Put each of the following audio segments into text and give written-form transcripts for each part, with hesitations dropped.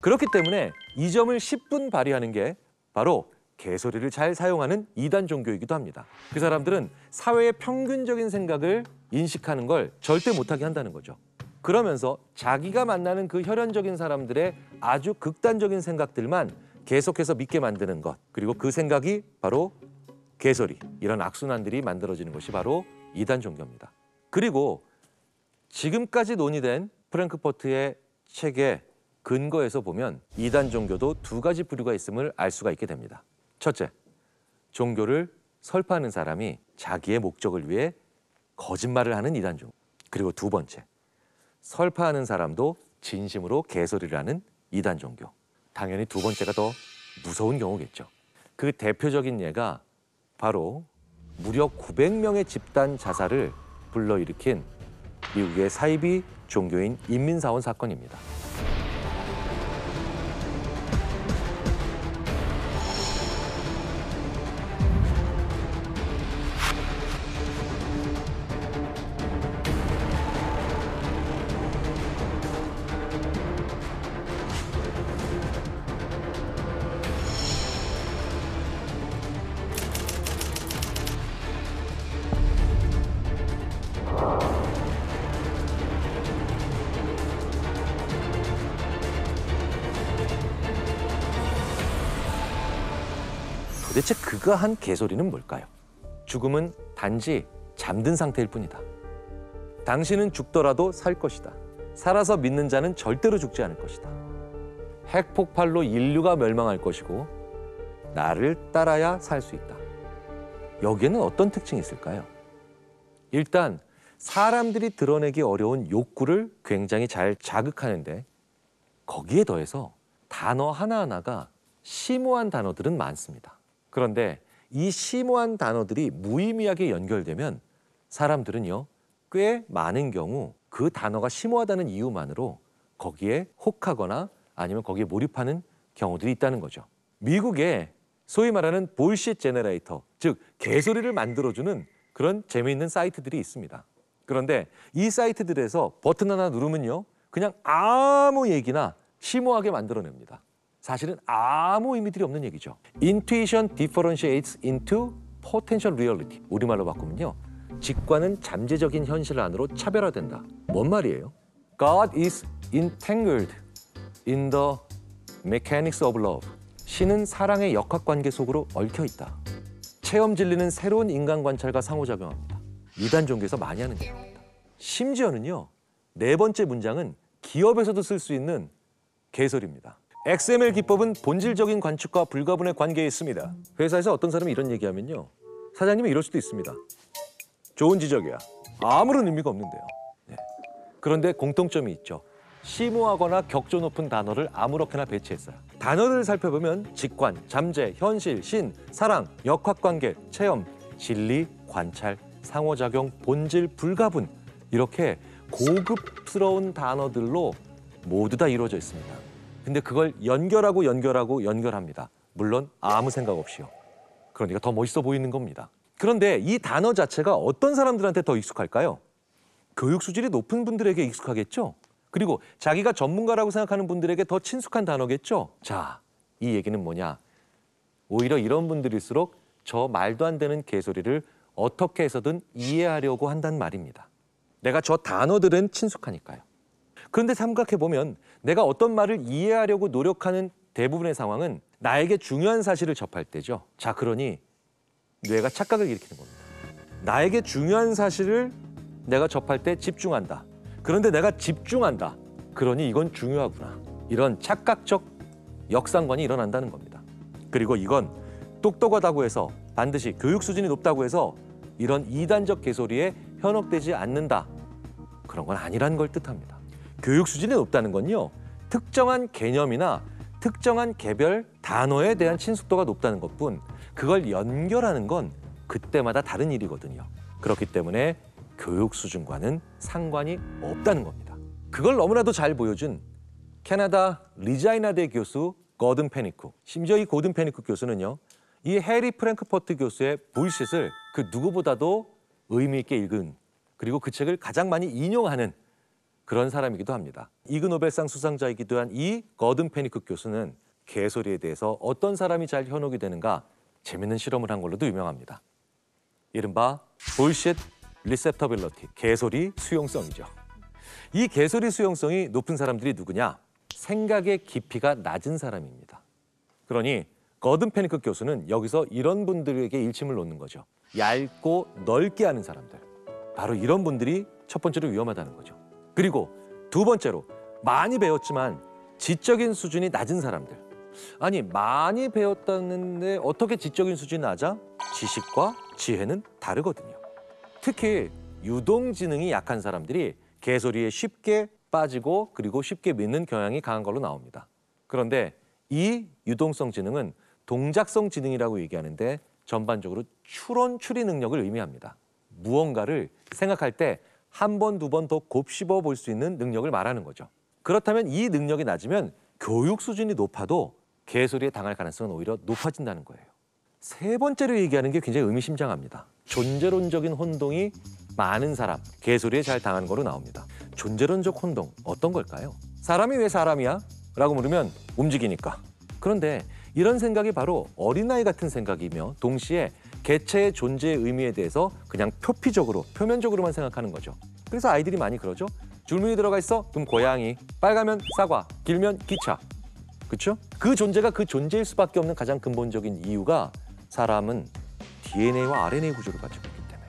그렇기 때문에 이 점을 10분 발휘하는 게 바로 개소리를 잘 사용하는 이단 종교이기도 합니다. 그 사람들은 사회의 평균적인 생각을 인식하는 걸 절대 못하게 한다는 거죠. 그러면서 자기가 만나는 그 혈연적인 사람들의 아주 극단적인 생각들만 계속해서 믿게 만드는 것, 그리고 그 생각이 바로 개소리, 이런 악순환들이 만들어지는 것이 바로 이단 종교입니다. 그리고 지금까지 논의된 프랭크퍼트의 책의 근거에서 보면 이단 종교도 두 가지 부류가 있음을 알 수가 있게 됩니다. 첫째, 종교를 설파하는 사람이 자기의 목적을 위해 거짓말을 하는 이단 종교. 그리고 두 번째, 설파하는 사람도 진심으로 개소리를 하는 이단 종교. 당연히 두 번째가 더 무서운 경우겠죠. 그 대표적인 예가 바로 무려 900명의 집단 자살을 불러일으킨 미국의 사이비 종교인 인민사원 사건입니다. 도대체 그가 한 개소리는 뭘까요? 죽음은 단지 잠든 상태일 뿐이다. 당신은 죽더라도 살 것이다. 살아서 믿는 자는 절대로 죽지 않을 것이다. 핵폭발로 인류가 멸망할 것이고 나를 따라야 살 수 있다. 여기에는 어떤 특징이 있을까요? 일단 사람들이 드러내기 어려운 욕구를 굉장히 잘 자극하는데 거기에 더해서 단어 하나하나가 심오한 단어들은 많습니다. 그런데 이 심오한 단어들이 무의미하게 연결되면 사람들은요, 꽤 많은 경우 그 단어가 심오하다는 이유만으로 거기에 혹하거나 아니면 거기에 몰입하는 경우들이 있다는 거죠. 미국에 소위 말하는 볼시트 제너레이터, 즉 개소리를 만들어주는 그런 재미있는 사이트들이 있습니다. 그런데 이 사이트들에서 버튼 하나 누르면요, 그냥 아무 얘기나 심오하게 만들어냅니다. 사실은 아무 의미들이 없는 얘기죠. Intuition differentiates into potential reality. 우리말로 바꾸면요, 직관은 잠재적인 현실 안으로 차별화된다. 뭔 말이에요? God is entangled in the mechanics of love. 신은 사랑의 역학관계 속으로 얽혀있다. 체험 진리는 새로운 인간 관찰과 상호작용합니다. 이단 종교에서 많이 하는 얘기입니다. 심지어는요, 네 번째 문장은 기업에서도 쓸 수 있는 개소리입니다. XML 기법은 본질적인 관측과 불가분의 관계에 있습니다. 회사에서 어떤 사람이 이런 얘기하면요, 사장님이 이럴 수도 있습니다. 좋은 지적이야. 아무런 의미가 없는데요. 네. 그런데 공통점이 있죠. 심오하거나 격조 높은 단어를 아무렇게나 배치했어요. 단어를 살펴보면 직관, 잠재, 현실, 신, 사랑, 역학관계, 체험, 진리, 관찰, 상호작용, 본질, 불가분, 이렇게 고급스러운 단어들로 모두 다 이루어져 있습니다. 근데 그걸 연결합니다. 물론 아무 생각 없이요. 그러니까 더 멋있어 보이는 겁니다. 그런데 이 단어 자체가 어떤 사람들한테 더 익숙할까요? 교육 수준이 높은 분들에게 익숙하겠죠? 그리고 자기가 전문가라고 생각하는 분들에게 더 친숙한 단어겠죠? 자, 이 얘기는 뭐냐? 오히려 이런 분들일수록 저 말도 안 되는 개소리를 어떻게 해서든 이해하려고 한단 말입니다. 내가 저 단어들은 친숙하니까요. 그런데 생각해보면 내가 어떤 말을 이해하려고 노력하는 대부분의 상황은 나에게 중요한 사실을 접할 때죠. 자, 그러니 뇌가 착각을 일으키는 겁니다. 나에게 중요한 사실을 내가 접할 때 집중한다. 그런데 내가 집중한다. 그러니 이건 중요하구나. 이런 착각적 역상관이 일어난다는 겁니다. 그리고 이건 똑똑하다고 해서 반드시 교육 수준이 높다고 해서 이런 이단적 개소리에 현혹되지 않는다. 그런 건 아니라는 걸 뜻합니다. 교육 수준이 높다는 건요, 특정한 개념이나 특정한 개별 단어에 대한 친숙도가 높다는 것뿐, 그걸 연결하는 건 그때마다 다른 일이거든요. 그렇기 때문에 교육 수준과는 상관이 없다는 겁니다. 그걸 너무나도 잘 보여준 캐나다 리자이나대 교수 거든 페니쿡. 심지어 이 거든 페니쿡 교수는요, 이 해리 프랭크퍼트 교수의 볼시트을 그 누구보다도 의미 있게 읽은, 그리고 그 책을 가장 많이 인용하는 그런 사람이기도 합니다. 이그 노벨상 수상자이기도 한 이 거든 페니크 교수는 개소리에 대해서 어떤 사람이 잘 현혹이 되는가 재밌는 실험을 한 걸로도 유명합니다. 이른바 bullshit receptability, 개소리 수용성이죠. 이 개소리 수용성이 높은 사람들이 누구냐? 생각의 깊이가 낮은 사람입니다. 그러니 거든 페니크 교수는 여기서 이런 분들에게 일침을 놓는 거죠. 얇고 넓게 하는 사람들. 바로 이런 분들이 첫 번째로 위험하다는 거죠. 그리고 두 번째로 많이 배웠지만 지적인 수준이 낮은 사람들. 아니, 많이 배웠다는데 어떻게 지적인 수준이 낮아? 지식과 지혜는 다르거든요. 특히 유동지능이 약한 사람들이 개소리에 쉽게 빠지고 그리고 쉽게 믿는 경향이 강한 걸로 나옵니다. 그런데 이 유동성 지능은 동작성 지능이라고 얘기하는데 전반적으로 추리 능력을 의미합니다. 무언가를 생각할 때 한 번, 두 번 더 곱씹어 볼 수 있는 능력을 말하는 거죠. 그렇다면 이 능력이 낮으면 교육 수준이 높아도 개소리에 당할 가능성은 오히려 높아진다는 거예요. 세 번째로 얘기하는 게 굉장히 의미심장합니다. 존재론적인 혼동이 많은 사람, 개소리에 잘 당하는 거로 나옵니다. 존재론적 혼동, 어떤 걸까요? 사람이 왜 사람이야? 라고 물으면 움직이니까. 그런데 이런 생각이 바로 어린아이 같은 생각이며 동시에 개체의 존재의 의미에 대해서 그냥 표피적으로, 표면적으로만 생각하는 거죠. 그래서 아이들이 많이 그러죠. 줄무늬 들어가 있어? 그럼 고양이, 빨가면 사과, 길면 기차. 그렇죠? 그 존재가 그 존재일 수밖에 없는 가장 근본적인 이유가 사람은 DNA와 RNA 구조를 가지고 있기 때문에.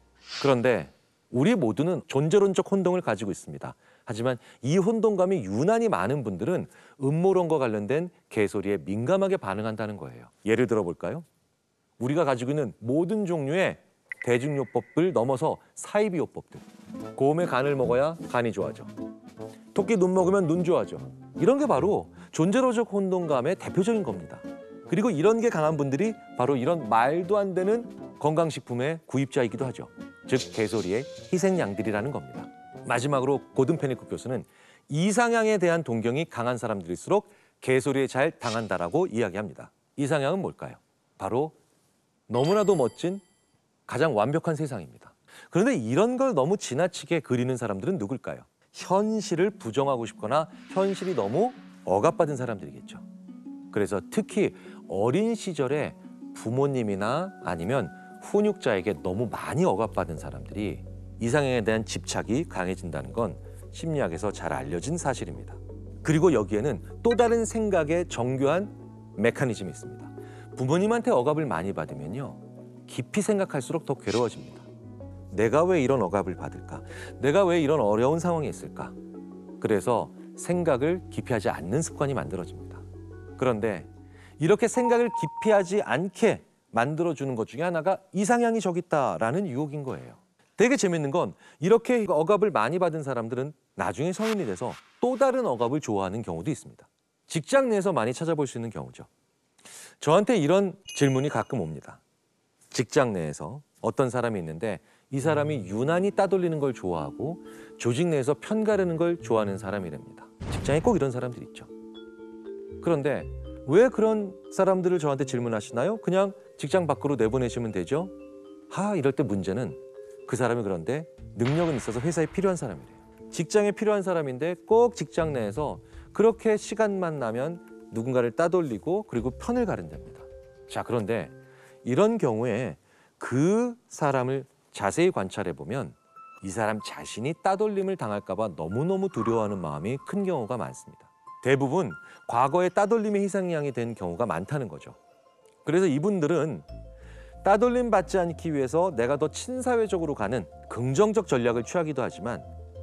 그런데 우리 모두는 존재론적 혼동을 가지고 있습니다. 하지만 이 혼동감이 유난히 많은 분들은 음모론과 관련된 개소리에 민감하게 반응한다는 거예요. 예를 들어 볼까요? 우리가 가지고 있는 모든 종류의 대중요법을 넘어서 사이비요법들. 곰의 간을 먹어야 간이 좋아져. 토끼 눈 먹으면 눈 좋아져. 이런 게 바로 존재론적 혼동감의 대표적인 겁니다. 그리고 이런 게 강한 분들이 바로 이런 말도 안 되는 건강식품의 구입자이기도 하죠. 즉 개소리의 희생양들이라는 겁니다. 마지막으로 고든 페니크 교수는 이상향에 대한 동경이 강한 사람들일수록 개소리에 잘 당한다라고 이야기합니다. 이상향은 뭘까요? 바로 너무나도 멋진 가장 완벽한 세상입니다. 그런데 이런 걸 너무 지나치게 그리는 사람들은 누굴까요? 현실을 부정하고 싶거나 현실이 너무 억압받은 사람들이겠죠. 그래서 특히 어린 시절에 부모님이나 아니면 훈육자에게 너무 많이 억압받은 사람들이 이상향에 대한 집착이 강해진다는 건 심리학에서 잘 알려진 사실입니다. 그리고 여기에는 또 다른 생각의 정교한 메커니즘이 있습니다. 부모님한테 억압을 많이 받으면요, 깊이 생각할수록 더 괴로워집니다. 내가 왜 이런 억압을 받을까? 내가 왜 이런 어려운 상황에 있을까? 그래서 생각을 깊이 하지 않는 습관이 만들어집니다. 그런데 이렇게 생각을 깊이 하지 않게 만들어주는 것 중에 하나가 이상향이 저기 있다라는 유혹인 거예요. 되게 재밌는 건 이렇게 억압을 많이 받은 사람들은 나중에 성인이 돼서 또 다른 억압을 좋아하는 경우도 있습니다. 직장 내에서 많이 찾아볼 수 있는 경우죠. 저한테 이런 질문이 가끔 옵니다. 직장 내에서 어떤 사람이 있는데 이 사람이 유난히 따돌리는 걸 좋아하고 조직 내에서 편가르는 걸 좋아하는 사람이랍니다. 직장에 꼭 이런 사람들이 있죠. 그런데 왜 그런 사람들을 저한테 질문하시나요? 그냥 직장 밖으로 내보내시면 되죠. 이럴 때 문제는 그 사람이 그런데 능력은 있어서 회사에 필요한 사람이래요. 직장에 필요한 사람인데 꼭 직장 내에서 그렇게 시간만 나면 누군가를 따돌리고 그리고 편을 가른답니다. 자, 그런데 이런 경우에 그 사람을 자세히 관찰해 보면 이 사람 자신이 따돌림을 당할까 봐 너무너무 두려워하는 마음이 큰 경우가 많습니다. 대부분 과거에 따돌림의 희생양이 된 경우가 많다는 거죠. 그래서 이분들은 따돌림 받지 않기 위해서 내가 더 친사회적으로 가는 긍정적 전략을 취하기도 하지만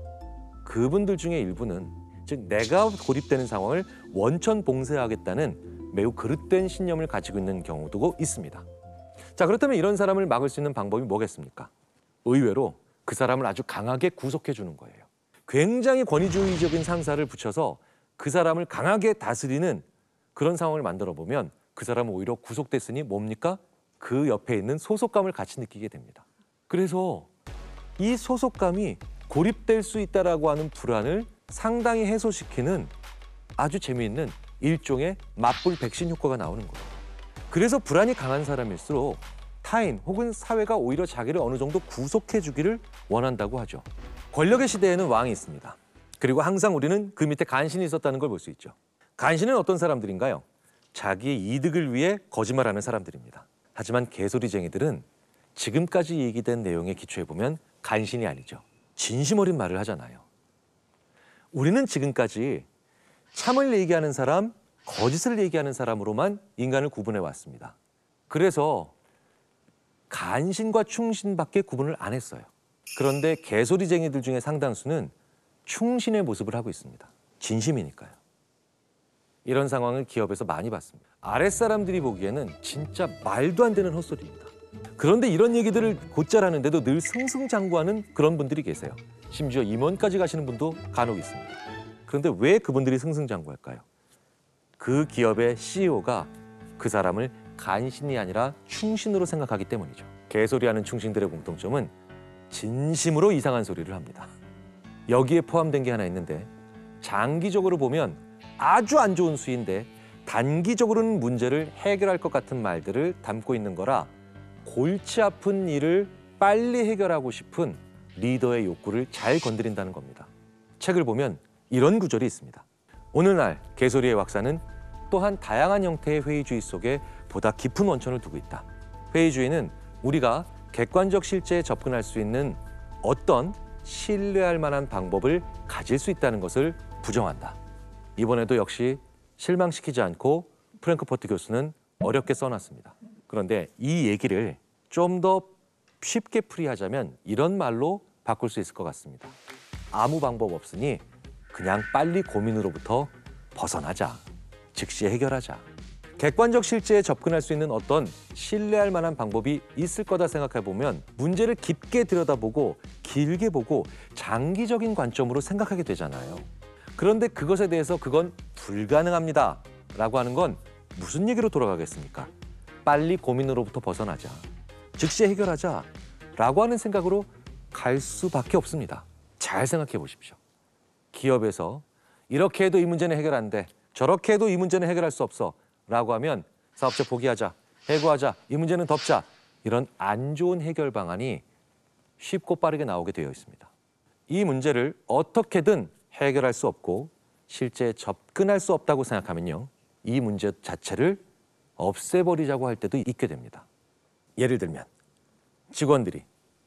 그분들 중에 일부는 즉 내가 고립되는 상황을 원천 봉쇄하겠다는 매우 그릇된 신념을 가지고 있는 경우도 있습니다. 자, 그렇다면 이런 사람을 막을 수 있는 방법이 뭐겠습니까? 의외로 그 사람을 아주 강하게 구속해 주는 거예요. 굉장히 권위주의적인 상사를 붙여서 그 사람을 강하게 다스리는 그런 상황을 만들어 보면 그 사람은 오히려 구속됐으니 뭡니까? 그 옆에 있는 소속감을 같이 느끼게 됩니다. 그래서 이 소속감이 고립될 수 있다라고 하는 불안을 상당히 해소시키는 아주 재미있는 일종의 맞불 백신 효과가 나오는 거예요. 그래서 불안이 강한 사람일수록 타인 혹은 사회가 오히려 자기를 어느 정도 구속해 주기를 원한다고 하죠. 권력의 시대에는 왕이 있습니다. 그리고 항상 우리는 그 밑에 간신이 있었다는 걸 볼 수 있죠. 간신은 어떤 사람들인가요? 자기의 이득을 위해 거짓말하는 사람들입니다. 하지만 개소리쟁이들은 지금까지 얘기된 내용에 기초해보면 간신이 아니죠. 진심 어린 말을 하잖아요. 우리는 지금까지 참을 얘기하는 사람, 거짓을 얘기하는 사람으로만 인간을 구분해 왔습니다. 그래서 간신과 충신밖에 구분을 안 했어요. 그런데 개소리쟁이들 중에 상당수는 충신의 모습을 하고 있습니다. 진심이니까요. 이런 상황을 기업에서 많이 봤습니다. 아랫사람들이 보기에는 진짜 말도 안 되는 헛소리입니다. 그런데 이런 얘기들을 곧잘 하는데도 늘 승승장구하는 그런 분들이 계세요. 심지어 임원까지 가시는 분도 간혹 있습니다. 그런데 왜 그분들이 승승장구할까요? 그 기업의 CEO가 그 사람을 간신이 아니라 충신으로 생각하기 때문이죠. 개소리하는 충신들의 공통점은 진심으로 이상한 소리를 합니다. 여기에 포함된 게 하나 있는데 장기적으로 보면 아주 안 좋은 수인데 단기적으로는 문제를 해결할 것 같은 말들을 담고 있는 거라 골치 아픈 일을 빨리 해결하고 싶은 리더의 욕구를 잘 건드린다는 겁니다. 책을 보면 이런 구절이 있습니다. 오늘날 개소리의 왁사는 또한 다양한 형태의 회의주의 속에 보다 깊은 원천을 두고 있다. 회의주의는 우리가 객관적 실제에 접근할 수 있는 어떤 신뢰할 만한 방법을 가질 수 있다는 것을 부정한다. 이번에도 역시 실망시키지 않고 프랭크퍼트 교수는 어렵게 써놨습니다. 그런데 이 얘기를 좀 더 쉽게 풀이하자면 이런 말로 바꿀 수 있을 것 같습니다. 아무 방법 없으니 그냥 빨리 고민으로부터 벗어나자. 즉시 해결하자. 객관적 실제에 접근할 수 있는 어떤 신뢰할 만한 방법이 있을 거다 생각해보면 문제를 깊게 들여다보고 길게 보고 장기적인 관점으로 생각하게 되잖아요. 그런데 그것에 대해서 그건 불가능합니다 라고 하는 건 무슨 얘기로 돌아가겠습니까? 빨리 고민으로부터 벗어나자. 즉시 해결하자 라고 하는 생각으로 갈 수밖에 없습니다. 잘 생각해 보십시오. 기업에서 이렇게 해도 이 문제는 해결 안 돼. 저렇게 해도 이 문제는 해결할 수 없어 라고 하면 사업체 포기하자, 해고하자, 이 문제는 덮자. 이런 안 좋은 해결 방안이 쉽고 빠르게 나오게 되어 있습니다. 이 문제를 어떻게든 해결할 수 없고 실제 접근할 수 없다고 생각하면요. 이 문제 자체를 없애버리자고 할 때도 있게 됩니다. 예를 들면 직원들이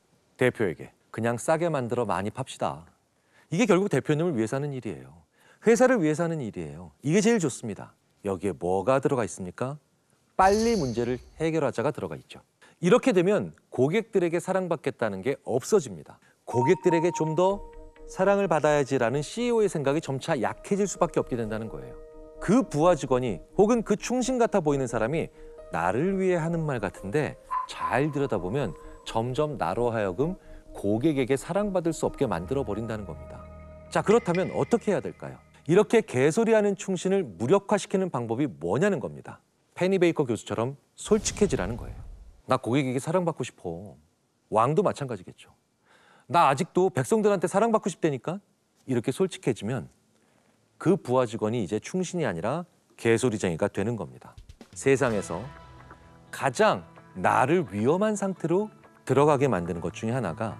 대표에게 그냥 싸게 만들어 많이 팝시다. 이게 결국 대표님을 위해서 하는 일이에요. 회사를 위해서 하는 일이에요. 이게 제일 좋습니다. 여기에 뭐가 들어가 있습니까? 빨리 문제를 해결하자가 들어가 있죠. 이렇게 되면 고객들에게 사랑받겠다는 게 없어집니다. 고객들에게 좀 더 사랑을 받아야지라는 CEO의 생각이 점차 약해질 수밖에 없게 된다는 거예요. 그 부하 직원이 혹은 그 충신 같아 보이는 사람이 나를 위해 하는 말 같은데 잘 들여다보면 점점 나로 하여금 고객에게 사랑받을 수 없게 만들어버린다는 겁니다. 자, 그렇다면 어떻게 해야 될까요? 이렇게 개소리하는 충신을 무력화시키는 방법이 뭐냐는 겁니다. 페니 베이커 교수처럼 솔직해지라는 거예요. 나 고객에게 사랑받고 싶어. 왕도 마찬가지겠죠. 나 아직도 백성들한테 사랑받고 싶다니까? 이렇게 솔직해지면 그 부하 직원이 이제 충신이 아니라 개소리쟁이가 되는 겁니다. 세상에서 가장 나를 위험한 상태로 들어가게 만드는 것 중에 하나가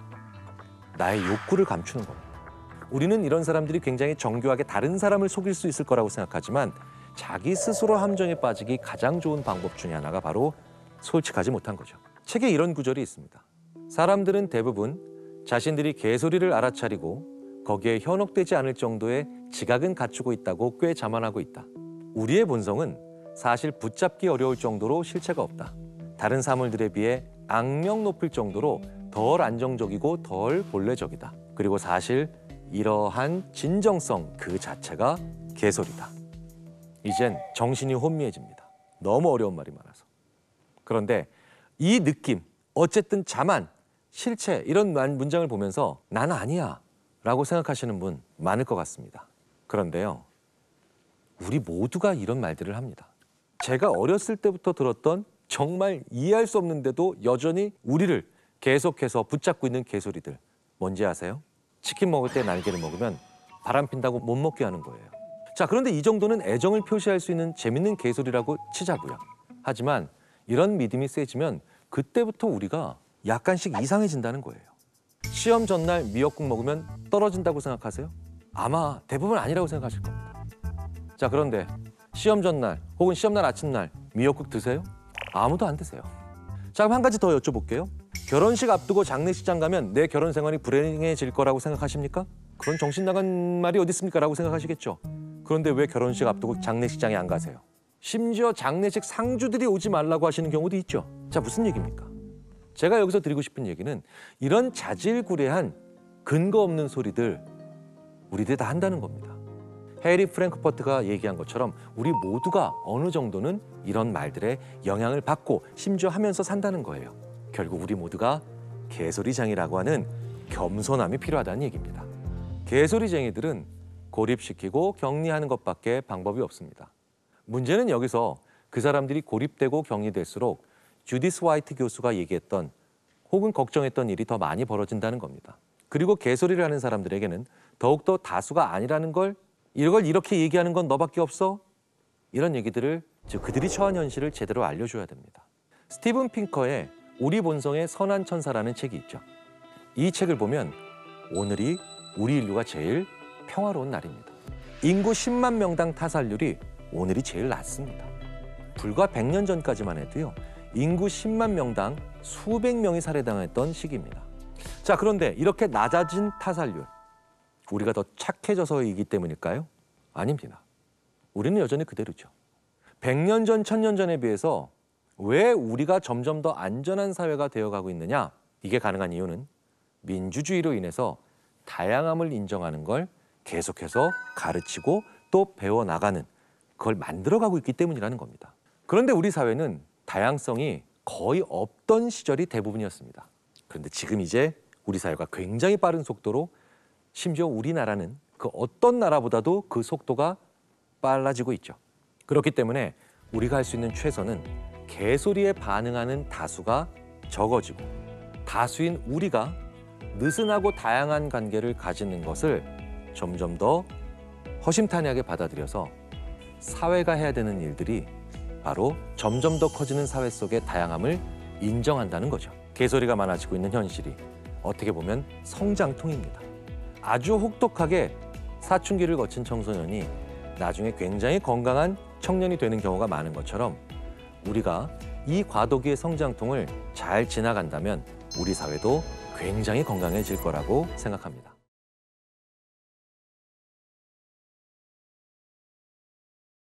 나의 욕구를 감추는 겁니다. 우리는 이런 사람들이 굉장히 정교하게 다른 사람을 속일 수 있을 거라고 생각하지만 자기 스스로 함정에 빠지기 가장 좋은 방법 중에 하나가 바로 솔직하지 못한 거죠. 책에 이런 구절이 있습니다. 사람들은 대부분 자신들이 개소리를 알아차리고 거기에 현혹되지 않을 정도의 지각은 갖추고 있다고 꽤 자만하고 있다. 우리의 본성은 사실 붙잡기 어려울 정도로 실체가 없다. 다른 사물들에 비해 악명 높을 정도로 덜 안정적이고 덜 본래적이다. 그리고 사실 이러한 진정성 그 자체가 개소리다. 이젠 정신이 혼미해집니다. 너무 어려운 말이 많아서. 그런데 이 느낌, 어쨌든 자만, 실체 이런 문장을 보면서 난 아니야 라고 생각하시는 분 많을 것 같습니다. 그런데요, 우리 모두가 이런 말들을 합니다. 제가 어렸을 때부터 들었던 정말 이해할 수 없는데도 여전히 우리를 계속해서 붙잡고 있는 개소리들 뭔지 아세요? 치킨 먹을 때 날개를 먹으면 바람 핀다고 못 먹게 하는 거예요. 자, 그런데 이 정도는 애정을 표시할 수 있는 재밌는 개소리라고 치자고요. 하지만 이런 믿음이 세지면 그때부터 우리가 약간씩 이상해진다는 거예요. 시험 전날 미역국 먹으면 떨어진다고 생각하세요? 아마 대부분 아니라고 생각하실 겁니다. 자, 그런데 시험 전날 혹은 시험 날 아침날 미역국 드세요? 아무도 안 드세요. 자, 그럼 한 가지 더 여쭤볼게요. 결혼식 앞두고 장례식장 가면 내 결혼 생활이 불행해질 거라고 생각하십니까? 그런 정신 나간 말이 어디 있습니까? 라고 생각하시겠죠. 그런데 왜 결혼식 앞두고 장례식장에 안 가세요? 심지어 장례식 상주들이 오지 말라고 하시는 경우도 있죠. 자, 무슨 얘기입니까? 제가 여기서 드리고 싶은 얘기는 이런 자질구레한 근거 없는 소리들 우리들이 다 한다는 겁니다. 해리 프랭크퍼트가 얘기한 것처럼 우리 모두가 어느 정도는 이런 말들에 영향을 받고 심지어 하면서 산다는 거예요. 결국 우리 모두가 개소리쟁이라고 하는 겸손함이 필요하다는 얘기입니다. 개소리쟁이들은 고립시키고 격리하는 것밖에 방법이 없습니다. 문제는 여기서 그 사람들이 고립되고 격리될수록 주디스 화이트 교수가 얘기했던 혹은 걱정했던 일이 더 많이 벌어진다는 겁니다. 그리고 개소리를 하는 사람들에게는 더욱더 다수가 아니라는 걸 이걸 이렇게 얘기하는 건 너밖에 없어? 이런 얘기들을 즉 그들이 처한 현실을 제대로 알려줘야 됩니다. 스티븐 핑커의 우리 본성의 선한 천사라는 책이 있죠. 이 책을 보면 오늘이 우리 인류가 제일 평화로운 날입니다. 인구 10만 명당 타살률이 오늘이 제일 낮습니다. 불과 100년 전까지만 해도요. 인구 10만 명당 수백 명이 살해당했던 시기입니다. 자, 그런데 이렇게 낮아진 타살률, 우리가 더 착해져서이기 때문일까요? 아닙니다. 우리는 여전히 그대로죠. 100년 전, 1000년 전에 비해서 왜 우리가 점점 더 안전한 사회가 되어가고 있느냐? 이게 가능한 이유는 민주주의로 인해서 다양함을 인정하는 걸 계속해서 가르치고 또 배워나가는 그걸 만들어가고 있기 때문이라는 겁니다. 그런데 우리 사회는 다양성이 거의 없던 시절이 대부분이었습니다. 그런데 지금 이제 우리 사회가 굉장히 빠른 속도로 심지어 우리나라는 그 어떤 나라보다도 그 속도가 빨라지고 있죠. 그렇기 때문에 우리가 할 수 있는 최선은 개소리에 반응하는 다수가 적어지고 다수인 우리가 느슨하고 다양한 관계를 가지는 것을 점점 더 허심탄회하게 받아들여서 사회가 해야 되는 일들이 바로 점점 더 커지는 사회 속의 다양함을 인정한다는 거죠. 개소리가 많아지고 있는 현실이 어떻게 보면 성장통입니다. 아주 혹독하게 사춘기를 거친 청소년이 나중에 굉장히 건강한 청년이 되는 경우가 많은 것처럼 우리가 이 과도기의 성장통을 잘 지나간다면 우리 사회도 굉장히 건강해질 거라고 생각합니다.